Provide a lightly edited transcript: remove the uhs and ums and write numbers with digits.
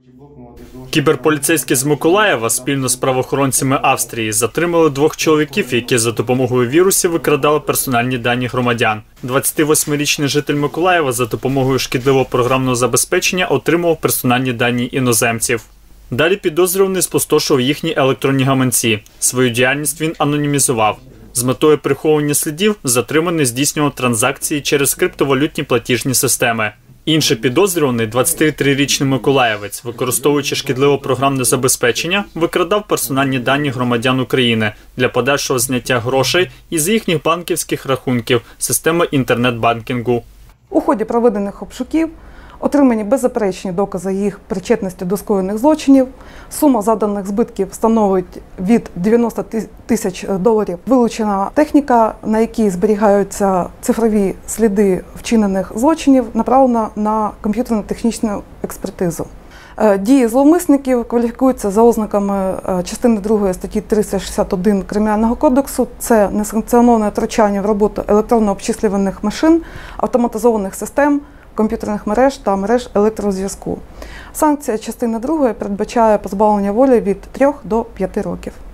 Кіберполіцейські з Миколаєва спільно з правоохоронцями Австрії затримали 2 чоловіків, які за допомогою вірусів викрадали персональні дані громадян. 28-річний житель Миколаєва за допомогою шкідливого програмного забезпечення отримував персональні дані іноземців. Далі підозрюваний спустошував їхні електронні гаманці. Свою діяльність він анонімізував. З метою приховування слідів затриманий здійснював транзакції через криптовалютні платіжні системи. Інший підозрюваний, 23-річний миколаєвець, використовуючи шкідливе програмне забезпечення, викрадав персональні дані громадян України для подальшого зняття грошей із їхніх банківських рахунків системи інтернет-банкінгу. У ході проведених обшуків отримані беззаперечні докази їх причетності до скоєних злочинів. Сума завданих збитків становить від 90 тисяч доларів. Вилучена техніка, на якій зберігаються цифрові сліди вчинених злочинів, направлена на комп'ютерно-технічну експертизу. Дії зловмисників кваліфікуються за ознаками частини 2 статті 361 Кримінального кодексу. Це несанкціоноване втручання в роботу електронно-обчислювальних машин, автоматизованих систем, комп'ютерних мереж та мереж електрозв'язку. Санкція частини 2 передбачає позбавлення волі від 3 до 5 років.